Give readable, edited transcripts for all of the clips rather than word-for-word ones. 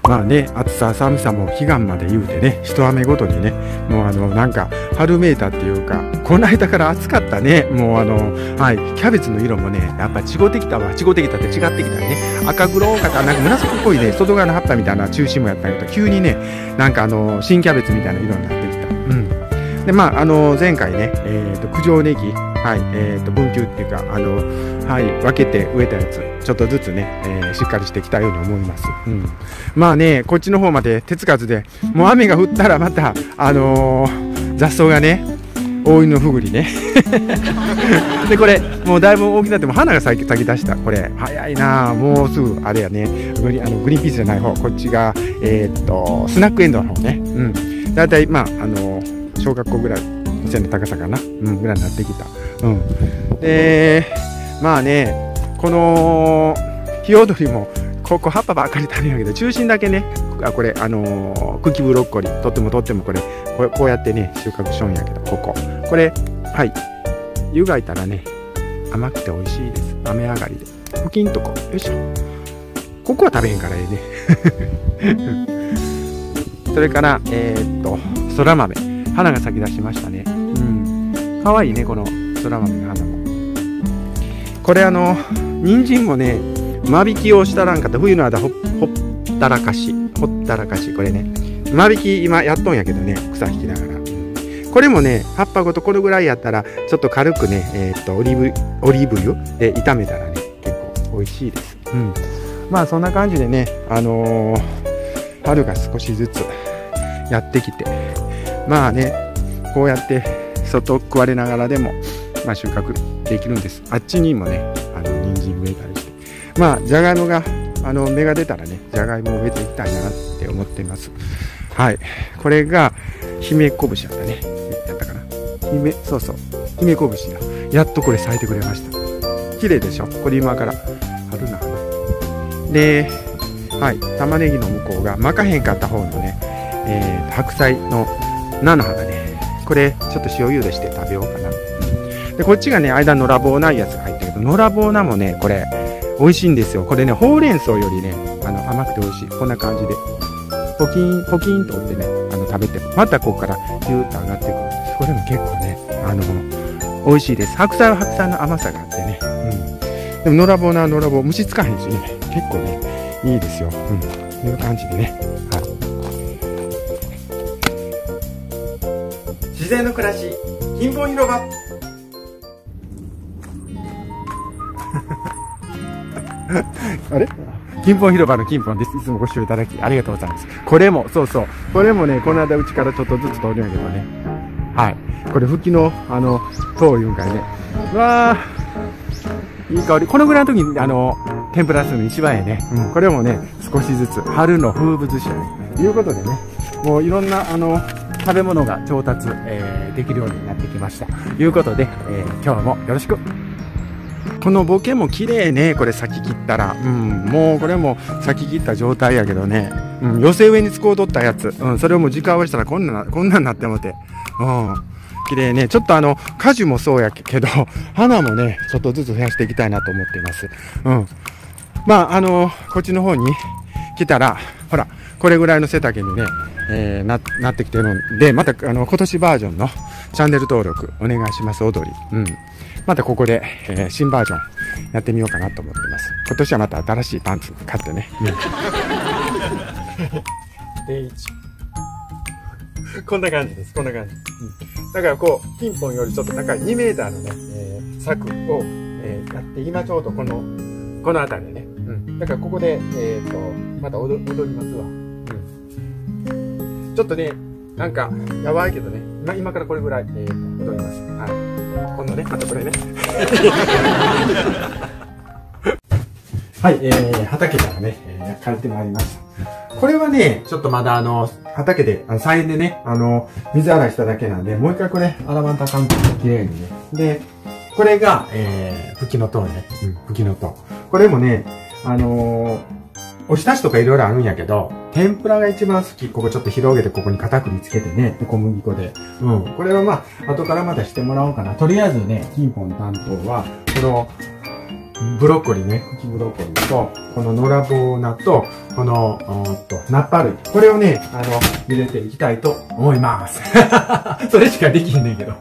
まあね、暑さ寒さも彼岸まで言うてね、一雨ごとにね、もうなんか春めいたっていうか、この間から暑かったね。もうはい、キャベツの色もね、やっぱ違ってきたわ。違ってきたって違ってきたね。赤黒かった、なんか紫っぽいね、外側の葉っぱみたいな中心もやったんやけど、急にね、なんか新キャベツみたいな色になってきた。うん。で、まあ、前回ね、九条ネギ、はい、分球っていうか、はい、分けて植えたやつ、ちょっとずつね、しっかりしてきたように思います。うん。まあね、こっちの方まで手つかずで、もう雨が降ったらまた、雑草がね、大いのふぐりね。で、これ、もうだいぶ大きくなっても花が咲き出した。これ、早いなぁ。もうすぐ、あれやね、グリーンピースじゃない方、こっちが、スナックエンドウの方ね。うん。だいたい、まあ、小学校ぐらいの高さかな、うん、ぐらいになってきた。うん。で、まあね、このヒヨドリもここ葉っぱばっかり食べるんやけど、中心だけね、これ茎ブロッコリーとってもこれこうやってね収穫しょんやけど、これはい湯がいたらね甘くて美味しいです。雨上がりでポキンとよいしょ。ここは食べへんからええね。それからそら豆、花が咲き出しましたね。うん、かわいいね、このそら豆の花も。これ人参もね、間引きをしたらんかった。冬の間ほったらかし、これね。間引き今やっとんやけどね、草引きながら。これもね、葉っぱごとこれぐらいやったら、ちょっと軽くね、オリーブ油で炒めたらね、結構美味しいです。うん。まあそんな感じでね、春が少しずつやってきて、まあね、こうやって外食われながらでも、まあ収穫できるんです。あっちにもね、人参植えたりして。まあ、じゃがいもが、芽が出たらね、じゃがいもを植えていきたいなって思っています。はい。これが、姫こぶしだったね。やったかな。そうそう。姫こぶしだ。やっとこれ咲いてくれました。綺麗でしょ？これ今から春の花。で、はい。玉ねぎの向こうが、巻かへんかった方のね、白菜の菜の花ね。これ、ちょっと塩茹でして食べようかな。で、こっちがね、間のらぼうないやつが入ってるけど、のらぼう菜もね、これ、美味しいんですよ。これね、ほうれん草よりね、甘くて美味しい。こんな感じで。ポキンと折ってね、食べて、またここからギューッと上がってくるんです。これも結構ね、美味しいです。白菜は白菜の甘さがあってね。うん。でも、のらぼう、虫つかへんしね、結構ね、いいですよ。うん。こういう感じでね。はい。自然の暮らし、金本広場。あれ金本広場の金本です。いつもご視聴いただきありがとうございます。これも、そうそう。これもね、この間うちからちょっとずつ通るんやけどね。はい。これ、吹きの、糖いうんかいね。うわー、いい香り。このぐらいの時に、天ぷらするの一番ええね。うん。これもね、少しずつ、春の風物詩ということでね、もういろんな、食べ物が調達、できるようになってきました。ということで、今日もよろしく。このボケも綺麗ね。これ咲き切ったら。うん。もうこれも咲き切った状態やけどね。うん。寄せ植えに使うとったやつ。うん。それをもう直合わせたらこんなんなってもて。うん。綺麗ね。ちょっと果樹もそうやけど、花もね、ちょっとずつ増やしていきたいなと思っています。うん。まあ、こっちの方に来たら、ほら、これぐらいの背丈にね、なってきてるんで、また、今年バージョンのチャンネル登録お願いします。踊り。うん。またここで、新バージョンやってみようかなと思ってます。今年はまた新しいパンツ買ってね。こんな感じです。こんな感じ。うん、だからこう、ピンポンよりちょっと高い2メーターのね、柵を、やって、今ちょうどこの辺りでね。うん。だからここで、また踊りますわ。うん。ちょっとね、なんか、やばいけどね。今からこれぐらい、踊ります。はい。今度ね、あとこれね。はい、畑からね、帰ってまいりました。これはね、ちょっとまだ畑で、菜園でね、水洗いしただけなんで、もう一回これ、洗わんとあかんと綺麗にね。で、これが、フキノトウね。うん、フキノトウ。これもね、おひたしとかいろいろあるんやけど、天ぷらが一番好き。ここちょっと広げてここに片栗つけてね、小麦粉で。うん。これはまあ、後からまたしてもらおうかな。とりあえずね、金本担当は、この、 ブロッコリーね、茎ブロッコリーと、この野良ボーナと、この、ナッパ類。これをね、入れていきたいと思います。それしかできへんねんけど。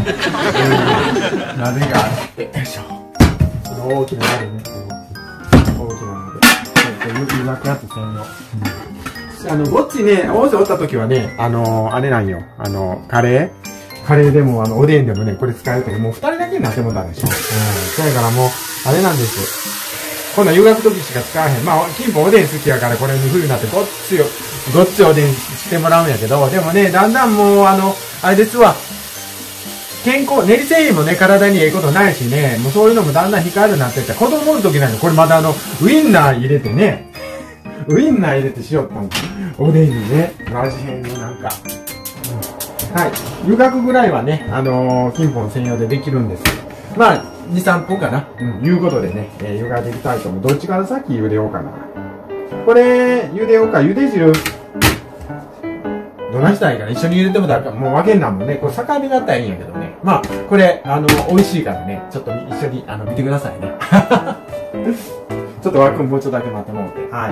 鍋があって、よいしょ。この大きな鍋ね。大きな鍋。湯がくやつ専用。ごっちね、大勢おった時はね、あれなんよ。カレーでも、おでんでもね、これ使えるけど、もう2人だけになってもたでしょ。そやからもう、あれなんですよ。こんな湯がく時しか使わへん。まあ、金峰おでん好きやから、これに冬になってごっつおでんしてもらうんやけど、でもね、だんだんもう、あれですわ。健康、練り製品もね、体にええことないしね、もうそういうのもだんだん控えるようになってって、子供の時なんか、これまたウインナー入れてね、ウインナー入れてしよったんおでんにね、味変のなんか。はい。湯がくぐらいはね、金本専用でできるんです。まあ、2、3分かな。いうことでね、湯がいていきたいと思う。どっちから先茹でようかな。これ、茹でようか。茹で汁、どないしたらいいかな。一緒に茹でてもだから、もう分けんなんもんね。これ境目があったらいいんやけどね。まあ、これ、美味しいからね、ちょっと一緒に、見てくださいね。ちょっと枠もうちょっとだけ待ってもらって。はい。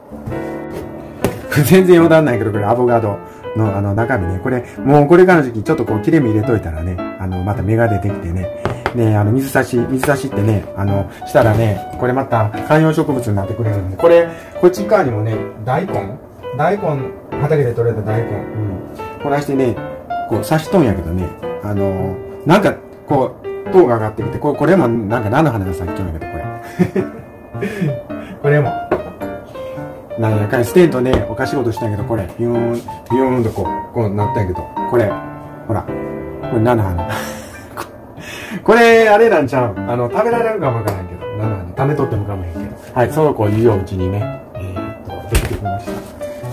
全然余談ないけど、これアボカドの中身ね。これ、もうこれからの時期ちょっとこう切れ目入れといたらね、また芽が出てきてね。ね、水差しってね、したらね、これまた観葉植物になってくれるんで、これ、こっち側にもね、大根、畑で採れた大根、こないしてね、こう刺しとんやけどね、なんか、こう、糖が上がってきて、これもなんか菜の花が咲きとんやけど、これ。これも。なんやかん捨てんとね、おかしいことしたんやけど、これ、ビヨーンとこうなったんやけど、これ、ほら、これ菜の花。これ、あれなんちゃう食べられるかもわからんけど、菜の花、種取ってもかもへんけど。はい、そうこういううちにね、できてきました。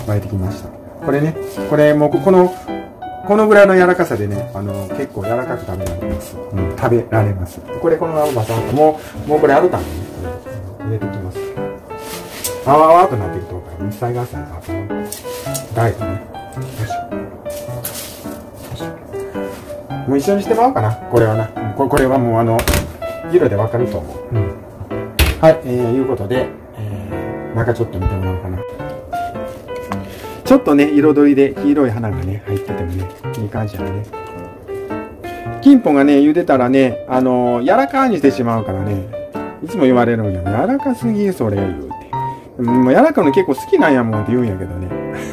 湧いてきました。これね、これもうこのぐらいの柔らかさでね、結構柔らかく食べられます。食べられます。これこのままバサッと、もうこれあるたんでね、入れていきます。あわあわーとなってきとるから、水彩合戦の後の大豆ね。よいしょ。もう一緒にしてもらおうかな、これはな。これはもう色でわかると思う。はい、いうことで、中ちょっと見てもらおうかな。ちょっとね、彩りで黄色い花がね、入っててもね、いい感じやね。金本がね、茹でたらね、柔らかにしてしまうからね、いつも言われるんよ。柔らかすぎ、それ言うて。もう柔らかいの結構好きなんやもんって言うんやけどね。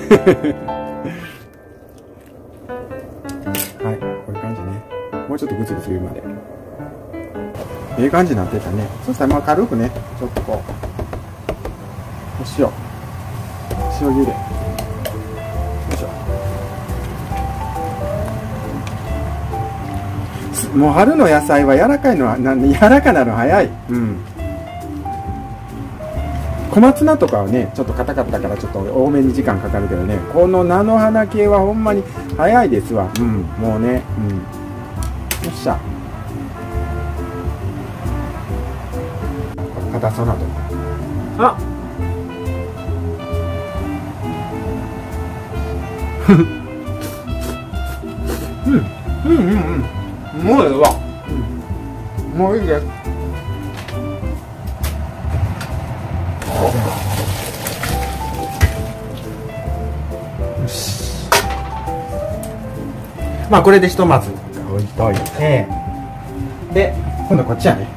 はい、こういう感じね。もうちょっとグツグツ言うまで。いい感じになってたね。そしたらまあ軽くね、ちょっとこう、塩茹で。よいしょ。もう春の野菜は柔らかいのは、柔らかなの早い。小松菜とかはね、ちょっと硬かったからちょっと多めに時間かかるけどね、この菜の花系はほんまに早いですわ。もうね、よっしゃ。硬そうなとこ。あもうええわ。もういいです。まあこれでひとまず置いといて、で今度こっちやね。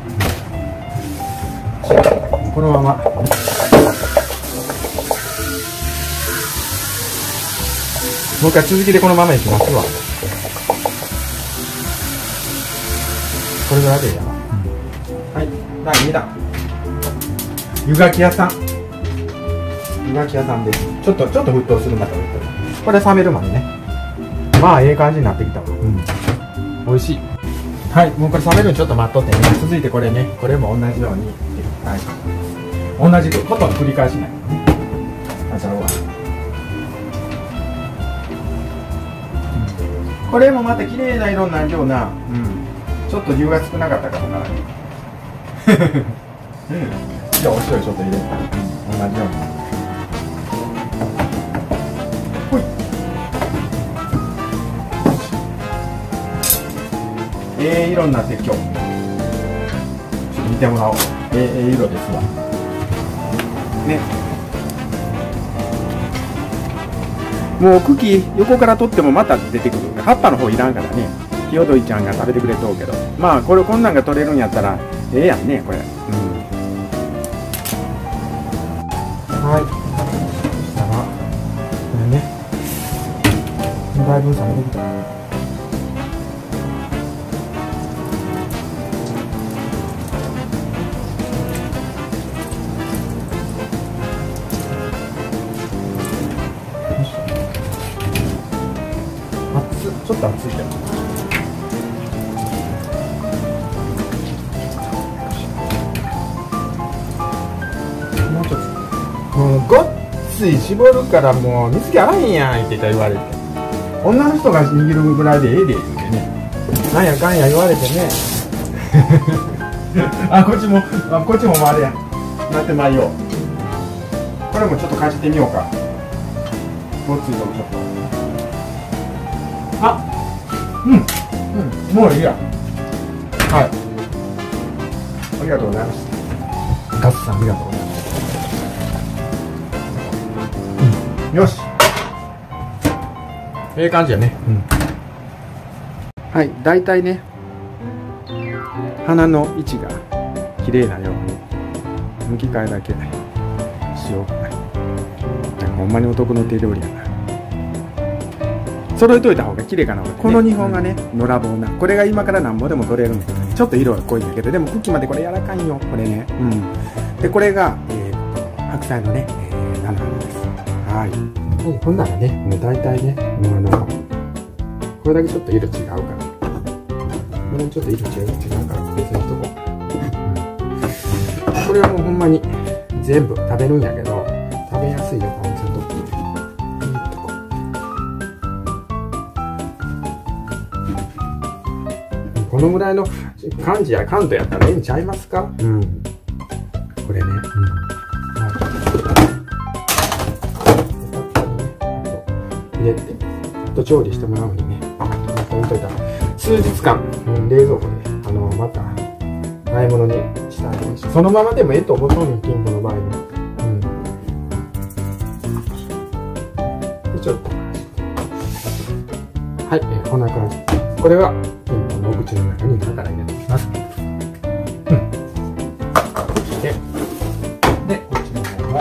このままもう一回続きでこのままいきますわ。これぐらいでいいやな。はい、第2弾湯がき屋さんです。ちょっと沸騰するまで置いとる。これ冷めるまでね。まあええ感じになってきたわ。美味しい。はい、もうこれ冷めるのちょっと待っとってね。続いてこれね、これも同じように同じことの繰り返しないからね。じゃあこれもまた綺麗な色になるような、ちょっと湯が少なかったかもな。じゃあお塩ちょっと入れて、同じように。ほい。色になって今日ちょっと見てもらおう。 色ですわ。ね。もう茎横から取ってもまた出てくる。葉っぱの方いらんからね。ひよどいちゃんが食べてくれとうけど。まあこれこんなんが取れるんやったらええやんねこれ。はい。そしたらこれね。だいぶ冷めてきた。ちょっと熱いけど。もうちょっと。もうごっつい絞るからもう水気あらへんやんって言われて。女の人が握るぐらいでええで言うてね。なんやかんや言われてね。あ、こっちもあれや。なってまいよ。これもちょっとかじってみようか。ごっついとこちょっと。あ、もういいや。はい。ありがとうございます。ガスさんありがとうございます。よし。ええ感じやね。はい、だいたいね、花の位置が綺麗なように向き替えだけしようかな。なんかほんまに男の手料理やな。揃えといた方が綺麗かな。この2本がね、野良棒な。これが今からなんぼでも取れるんだけどね。ちょっと色が濃いんだけど、でも茎までこれ柔らかいよ、これね。で、これが、白菜のね、菜の花です。はい。ほんならね、もう大体ね、もうこれだけちょっと色違うから。これちょっと色違うから別にしとこう。これはもうほんまに全部食べるんやけど、食べやすいようにちゃんと。このぐらいの感じや関東やったらええんちゃいますか？これね。入れて、あと調理してもらうにね。置いといたら、数日間、冷蔵庫で、また、洗い物にしたらいいし、そのままでもええと思うのに、金庫の場合に。で、ちょっと。はい、こんな感じ。これは、金庫のお口の中に今から入れておきます。で、こっちの方も、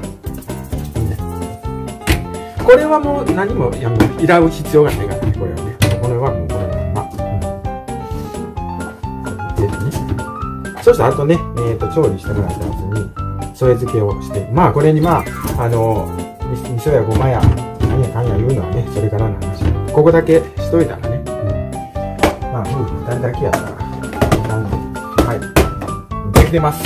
これはもう何もいらう必要がないからね、これはね。これはもうこのまま。でね。そしたらあとね、調理してもらったやつに、添え付けをして、まあこれにまあ、味噌やごまや、何やかんや言うのはね、それからの話。ここだけしといたらね。まあ、2人だけやったら、はい。できてます。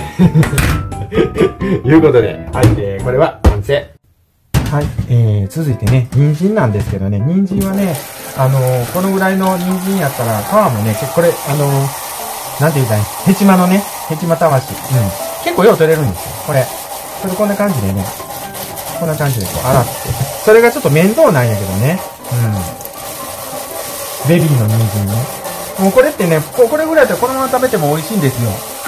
いうことで、はい、これは完成。はい、続いてね、人参なんですけどね、人参はね、このぐらいの人参やったら、皮もね、これ、なんて言うたらいい、ヘチマのね、ヘチマたわし、結構よう取れるんですよ、これ。それこんな感じでね、こんな感じでこう洗って。それがちょっと面倒なんやけどね、ベビーの人参ね。もうこれってね、これぐらいだったらこのまま食べても美味しいんですよ。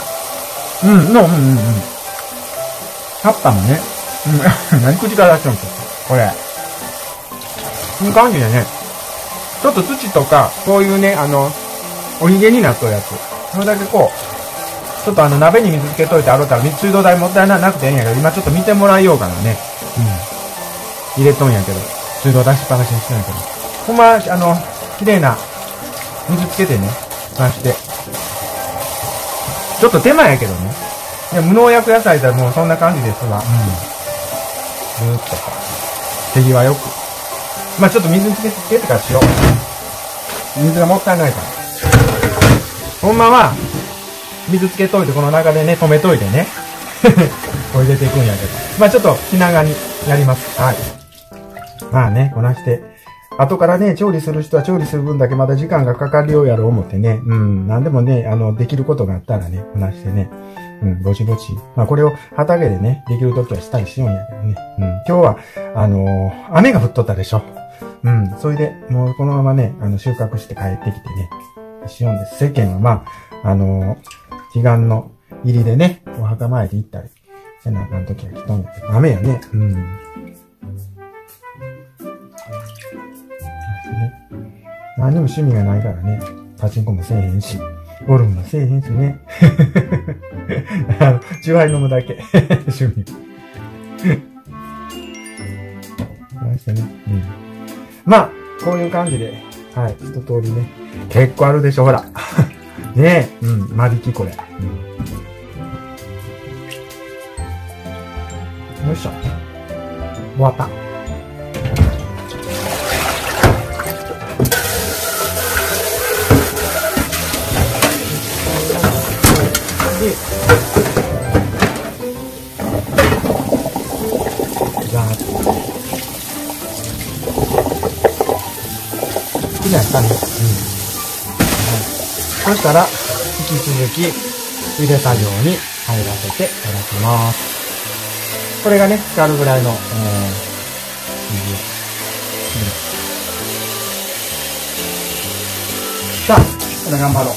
葉っぱもね、何口から出してるんですかこれ。こういう感じでね、ちょっと土とか、こういうね、おひげになっとるやつ。それだけこう、ちょっと鍋に水つけといて洗ったら、水道代もったいなくていいんやけど、今ちょっと見てもらいようかなね。入れとんやけど、水道出しっぱなしにしてないけど。ほんま、綺麗な水つけてね、回して。ちょっと手間やけどね。いや、無農薬野菜だったらもうそんな感じですわ。ずーっと手際よく。まあちょっと水につけてからしよう。水がもったいないから。ほんまは、水つけといてこの中でね、止めといてね。これ入れていくんやけど。まあちょっと気長にやります。はい。まあね、こなして。後からね、調理する人は調理する分だけまだ時間がかかるようやろう思ってね。なんでもね、できることがあったらね、こなしてね。ぼちぼち。まあこれを畑でね、できるときはしたりしようんやけどね。今日は、雨が降っとったでしょ。それで、もうこのままね、収穫して帰ってきてね、しようんです。世間はまあ、彼岸の入りでね、お墓参り行ったり、せなあかんときは来とんやけど、ダメやね。うん。何でも趣味がないからね、パチンコもせえへんし、ゴルフもせえへんしね。チューハイ飲むだけ。趣味。ましてね。うん。まあ、こういう感じで、はい、一通りね。結構あるでしょ、ほら。ねえ、うん、間引きこれ。よいしょ。終わった。で、じゃあ、好きなやつだね。そしたら、引き続き、茹で作業に入らせていただきます。これがね、浸かるぐらいの、水。さあ、これ頑張ろ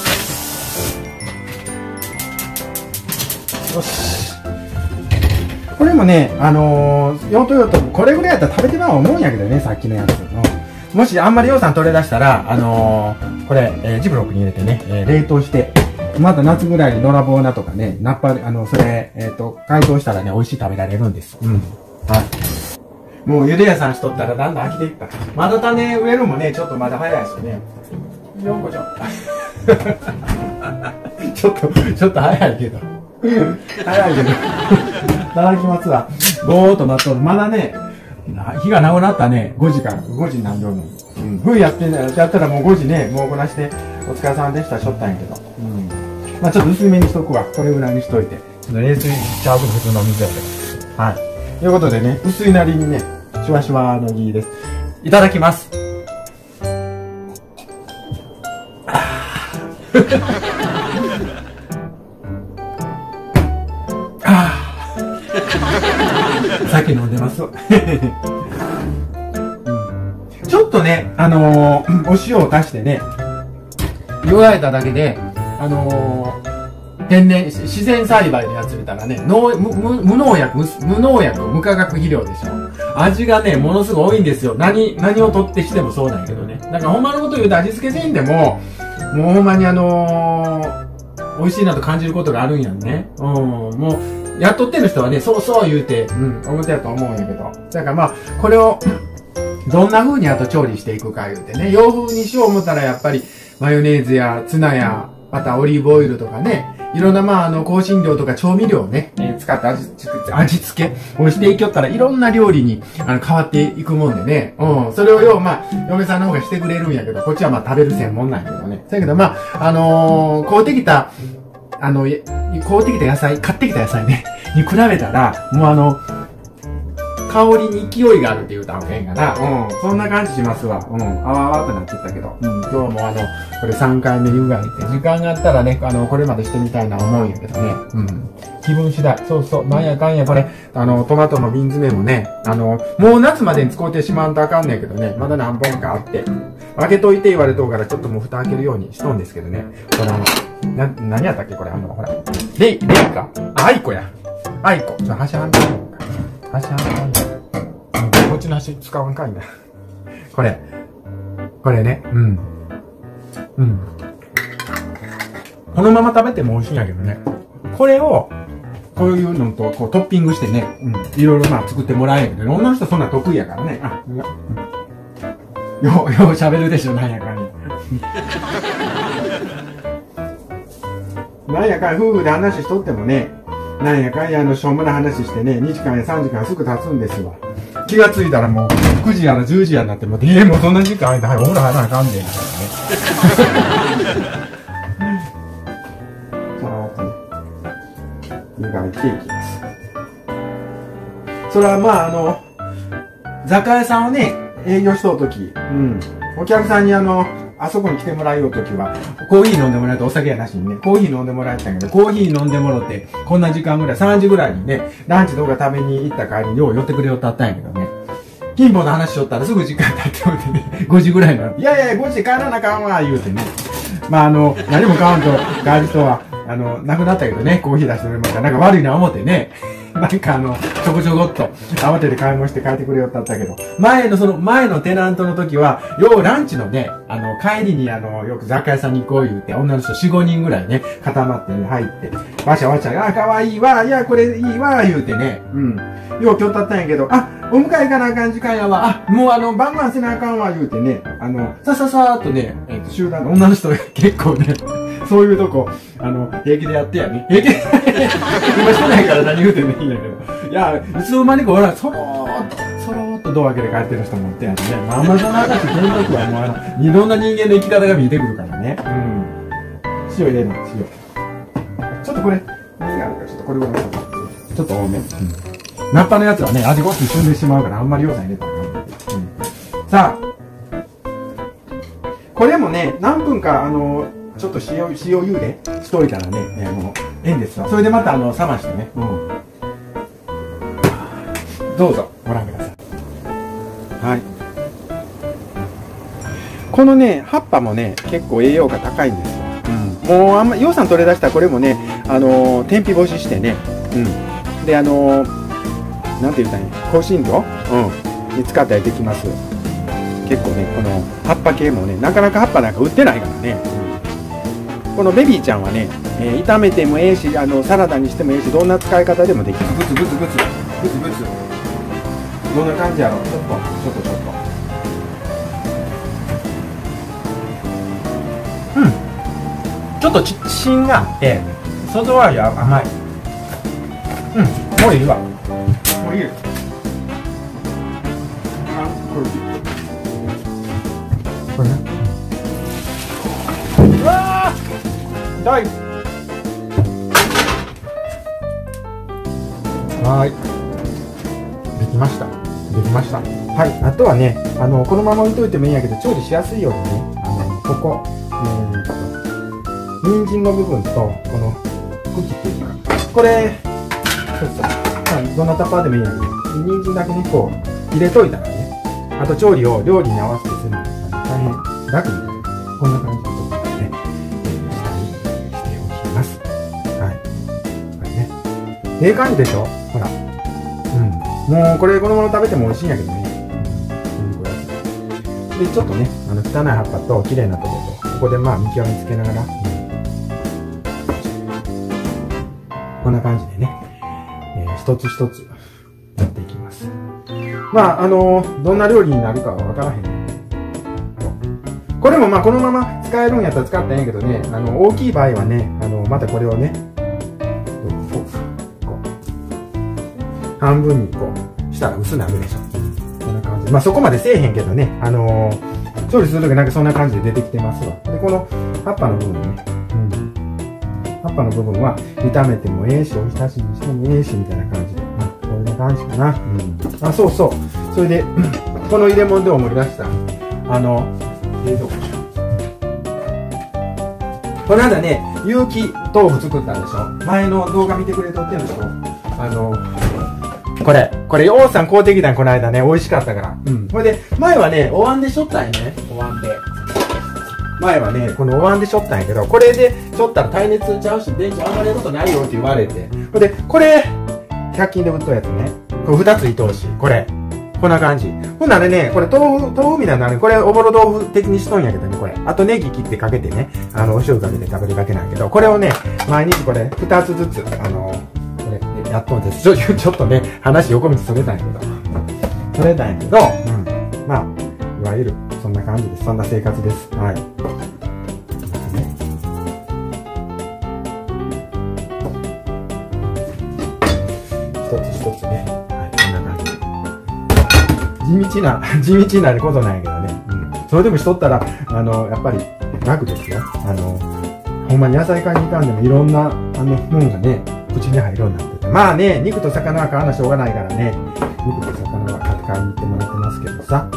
う。よし。これもね、用途用途、これぐらいやったら食べてまう思うんやけどね、さっきのやつ。もしあんまり予算取れ出したら、これ、ジブロックに入れてね、冷凍して、まだ夏ぐらいにノラボーナとかね、ナッパ、それ、解凍したらね、美味しい食べられるんです。うん。はい。もう茹で屋さんしとったらだんだん飽きていくから。まだ種植えるもね、ちょっとまだ早いですよね。よんこちょ。ちょっと早いけど。早いけど。いただきますわ。ぼーっと待っとる。まだね、日がなくなったね、5時になるように。うん。冬やったらもう5時ね、もうこなして、お疲れさんでしたしょったんやけど。うん。まあちょっと薄めにしとくわ。これぐらいにしといて。ちょっと冷水しちゃうと普通の水やけど。はい。ということでね、薄いなりにね、シュワシュワのギーです。いただきます。酒飲んでます。ちょっとね、お塩を足してね、湯がいただけで、自然栽培のやつ入れたらね、無農薬、無化学肥料でしょ。味がね、ものすごい多いんですよ。何を取ってしてもそうなんやけどね。だからほんまのこと言うと味付けせんでも、もうほんまに美味しいなと感じることがあるんやんね。もう、やっとってる人はね、そうそう言うて、表やと思うんやけど。だからまあ、これを、どんな風にあと調理していくか言うてね。洋風にしよう思ったらやっぱり、マヨネーズやツナや、またオリーブオイルとかね、いろんな香辛料とか調味料をね、使って味付けをしていきよったらいろんな料理に変わっていくもんでね。それを嫁さんの方がしてくれるんやけど、こっちは食べる専門なんやけどね。だけど買ってきた野菜、買ってきた野菜ね、に比べたら、もう香りに勢いがあるって言うたらへんかな。そんな感じしますわ。あわあわとなってったけど。今日もこれ3回目湯がいて、時間があったらね、これまでしてみたいな思うんやけどね。気分次第。そうそう。なんやかんや、これ、トマトの瓶詰めもね、もう夏までに使うてしまうとあかんねんけどね、まだ何本かあって、開けといて言われとうから、ちょっともう蓋開けるようにしとんですけどね。これ何やったっけこれ、ほら。レイか。アイコや。アイコ。端半分か。端半分。こっちの端使わんかいな。これね。このまま食べても美味しいんやけどね。これを、こういうのとこうトッピングしてね、いろいろ作ってもらえんけど、女の人そんな得意やからね。よう喋るでしょ、なんやかんや。なんやかんや夫婦で話しとってもね、なんやかんやしょうもない話してね、2時間や3時間すぐ経つんですわ。気がついたらもう9時やら10時やになってもう、もうそんな時間空いて、はい、お風呂入らなあかんで、みたいなね。さーっとね、湯がいていきます。それは雑貨屋さんをね、営業しとうとき、お客さんにあそこに来てもらうときは、コーヒー飲んでもらうとお酒やなしにね、コーヒー飲んでもらえたんやけど、コーヒー飲んでもろって、こんな時間ぐらい、3時ぐらいにね、ランチとか食べに行った帰りによう寄ってくれよったったんやけどね、金庫の話しとったらすぐ時間経っておいてね、5時ぐらいになって、いやいや、5時で帰らなあかんわ、言うてね。何も買わんと帰る人は、 なくなったけどね、コーヒー出してくれました。なんか悪いな思ってね。なんかちょこちょこっと、慌てて買い物して帰ってくれよってあったけど、前のテナントの時は、ようランチのね、帰りによく雑貨屋さんに行こう言うて、女の人4、5人ぐらいね、固まってね、入って、わちゃわちゃ、あ、かわいいわ、いや、これいいわ、言うてね、うん。よう今日経ったんやけど、あ、お迎え行かなあかん時間やわ、あ、もうバンバンせなあかんわ、言うてね、さーっとね、集団の女の人が結構ね、そういうとこ、平気でやってやね。平気で今してないから何言うてもいいんやけど。いや、いつの間にか俺ら、そろーっとドア開けて帰ってる人もおってやんね。まあ、その話、この時はもういろんな人間の生き方が見えてくるからね。うん。塩入れるの、塩。ちょっとこれ、何があるか、ちょっとこれをちょっと多め。うん。ナッパのやつはね、味ごっつに進んでしまうから、あんまり量産入れたらなんだけど。うん。さあ、これもね、何分か、ちょっと塩茹でしといたらね、ええんですわ。それでまた冷ましてね。うん。どうぞ、ご覧ください。はい。このね、葉っぱもね、結構栄養価高いんですよ。うん。もう予算取れ出したこれもね、天日干ししてね。うん。で、なんて言ったらいい香辛料に使ったりできます。結構ね、この葉っぱ系もね、なかなか葉っぱなんか売ってないからね。このベビーちゃんはね、炒めてもええし、サラダにしてもええし、どんな使い方でもできます。ブツ。どんな感じやろ。ちょっと。うん。ちょっと芯があって、外味は甘い。うん、もういいわ。もういいよ。これね。うわー！痛い。はい。できました。はい。あとはね、このまま置いといてもいいんやけど、調理しやすいようにね、ここ、人参の部分と、この茎っていうか、これ、そうそう。どんなタッパーでもいいんやけど、人参だけね、こう、入れといたらね、あと調理を料理に合わせてするのが大変楽になる。こんな感じでね、下にしておきます。はい。これね。ええ感じでしょ？ほら。うん。もうこれこのまま食べても美味しいんやけどね。で、ちょっとね、汚い葉っぱと綺麗なところと、ここでまあ見極めつけながら、こんな感じでね、一つ一つやっていきます。まあ、どんな料理になるかはわからへん。これもまあこのまま使えるんやったら使ったらええんやけどね、大きい場合はね、またこれをね、こう半分にこうしたら薄なるでしょ。こんな感じ。まあそこまでせえへんけどね、調理するときなんかそんな感じで出てきてますわ。で、この葉っぱの部分ね、葉っぱの部分は炒めてもええし、おひたしにしてもええし、みたいな感じで。こんな感じかな。あ、そうそう。それで、この入れ物で思い出した。この間ね、有機豆腐作ったんでしょ。前の動画見てくれとってんでしょ。これ、王さん買うてきたんこの間ね、美味しかったから。これで、前はね、お椀でしょったんやね。お椀で。前はね、このお椀でしょったんやけど、これでしょったら耐熱ちゃうし、電池上がれることないよって言われて。これで、これ、100均で売っとるやつね。これ2ついとうし、これ。こんな感じ。ほんならね、これ豆腐みたいなね、これおぼろ豆腐的にしとんやけどね、これ。あとネギ切ってかけてね、お塩かけて食べるだけなんやけど、これをね、毎日これ2つずつ、これ、やっとんです。ちょっとね、話横道それたんやけど。まあ、いわゆる、そんな感じです。そんな生活です。はい。一つ一つね。はい、こんな感じ。地道なことなんやけどね。それでもしとったら、やっぱり楽ですよ。ほんまに野菜買いに行かんでもいろんな、もんがね、口に入るようになってて。まあね、肉と魚は買わなしょうがないからね。肉と魚は買いに行ってもらってますけどさ。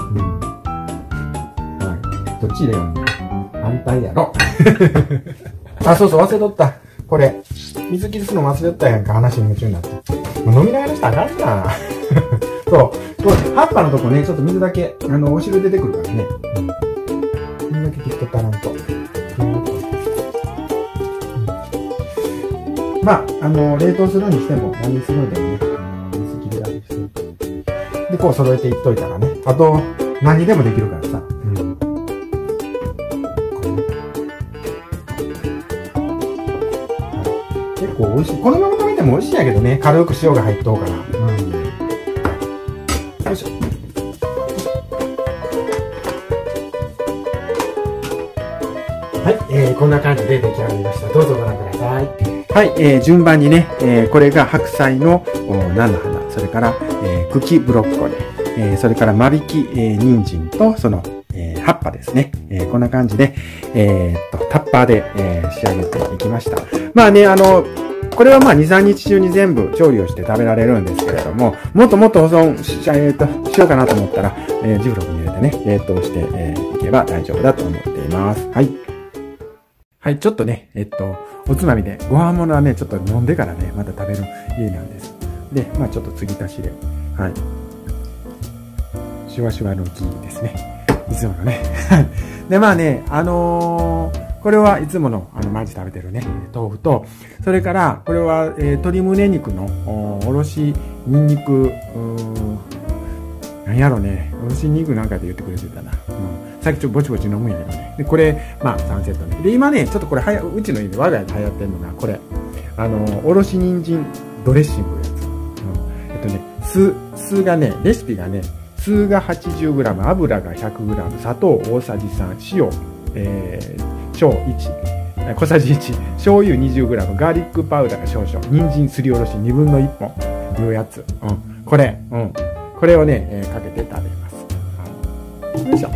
はい。どっち入れようね。反対やろ。あ、そうそう、忘れとった。これ。水切りするの忘れとったやんか、話に夢中になって。もう飲みながらしたらあかんな。そう。葉っぱのとこね、ちょっと水だけ、お汁出てくるからね。水だけ切っとったらんと。 まあ、冷凍するにしても、何するんでもね、水切りだけしておいて。で、こう揃えていっといたらね、あと、何にでもできるからさ。結構美味しい。このまま食べても美味しいんやけどね、軽く塩が入っとうから。よいしょ。はい、こんな感じで出来上がりました。どうぞご覧ください。はい、順番にね、これが白菜の菜の花、それから、茎ブロッコリー、それから間引き、人参とその、葉っぱですね。こんな感じで、タッパーで、仕上げていきました。まあね、これはまあ2、3日中に全部調理をして食べられるんですけれども、もっともっと保存しようかなと思ったら、ジブロックに入れてね、冷凍していけば大丈夫だと思っています。はい。はい、ちょっとね、おつまみで、ご飯物はね、ちょっと飲んでからね、また食べる家なんです。で、まあちょっと継ぎ足しで、はい。シュワシュワのギーですね。いつものね。で、まあね、これはいつもの、毎日食べてるね、豆腐と、それから、これは、鶏胸肉の、おろしニンニク、なんやろね、おろしニンニクなんかで言ってくれてたな。さっきちょっとぼちぼち飲むんやけどね。で、これ、まあ、3セットね。で、今ね、ちょっとこれうちの家で我が家で流行ってるのが、これ、おろし人参ドレッシングやつ。酢がね、レシピがね、酢が 80g、油が 100g、砂糖大さじ3、塩、小1、小さじ1、醤油 20g、ガーリックパウダーが少々、人参すりおろし1/2本いうやつ。これ、これをね、かけて食べます。よいしょ。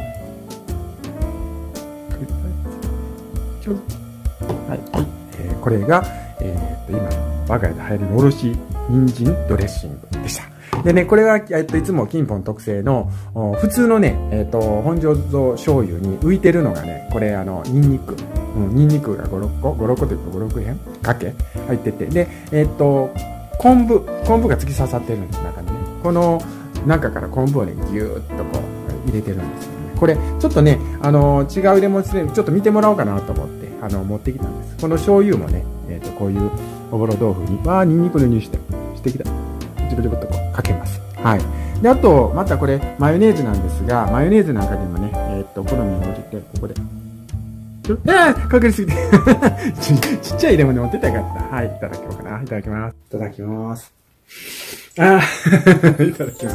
はい、これが、今、我が家で流行るおろし人参ドレッシングでした。でね、これは、いつも金本特製の、普通のね、本醸造醤油に浮いてるのがね、これ、ニンニク。ニンニクが5、6個というか5、6片かけ入ってて、で、昆布が突き刺さってるんです、中にね。この中から昆布をね、ぎゅーっとこう、入れてるんですよね。これ、ちょっとね、違うレモンスレンちょっと見てもらおうかなと思って、持ってきたんです。この醤油もね、こういうおぼろ豆腐に、ニンニクの匂いしてきた。ジブジブっとこうかけます。はい。で、あと、またこれ、マヨネーズなんですが、マヨネーズなんかでもね、好みに応じて、ここで。かけりすぎて。ちっちゃいレモンで持ってたらよかった。はい、いただきようかな。いただきます。いただきます。いただきます。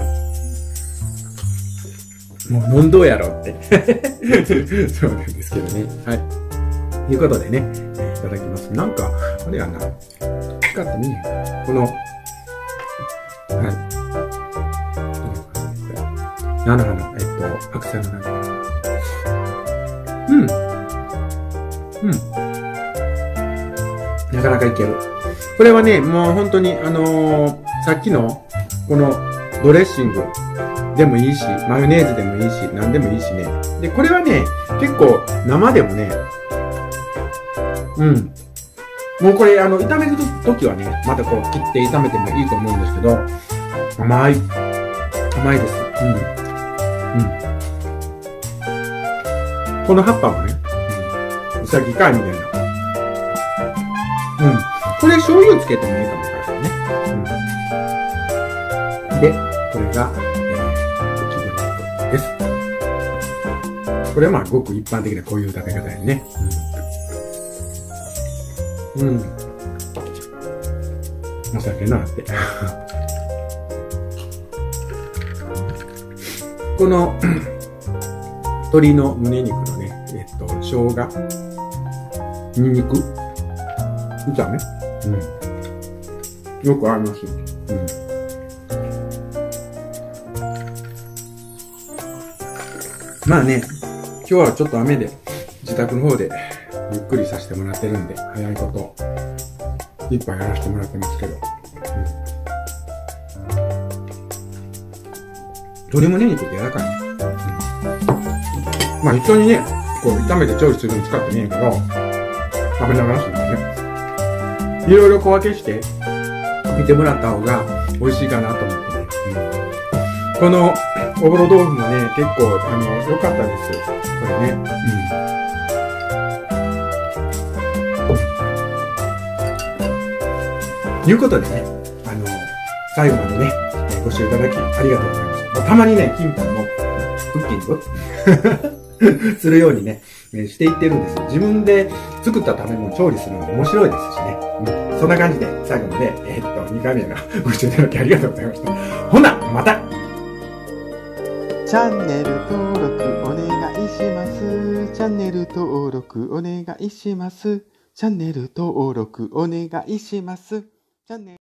もう飲んどうやろって。そうなんですけどね。はい。ということでね、いただきます。なんか、あれやな。使ってみね。この、はい。菜の花、白菜の菜の花。なかなかいける。これはね、もう本当に、さっきの、このドレッシングでもいいし、マヨネーズでもいいし、何でもいいしね。で、これはね、結構生でもね、もうこれ、炒めるときはね、またこう切って炒めてもいいと思うんですけど、甘いです。この葉っぱもね、うさぎかみたいな。これ醤油つけてもいいかもしれないね。で、これが、キブラックです。これはまあ、ごく一般的なこういう食べ方やね。お酒なって。この、鶏の胸肉のね、生姜、ニンニク、炒め、よく合います。まあね、今日はちょっと雨で、自宅の方でゆっくりさせてもらってるんで、早いこと、一杯やらせてもらってますけど。鶏胸肉って柔らかいね。まあ一緒にね、こう炒めて調理するのに使ってもいいんやけど、食べながらするんだね。いろいろ小分けして見てもらった方が美味しいかなと思ってね。このおぼろ豆腐もね、結構良かったですよ。これね。 いうことでね、最後までね、ご視聴いただきありがとうございました。たまにね、キンパもクッキングするようにね、していってるんですよ。自分で作った食べ物調理するのも面白いですしね。そんな感じで最後まで、2回目のご視聴いただきありがとうございました。ほな、またチャンネル登録お願いします。チャンネル登録お願いします。チャンネル登録お願いします。チャンネル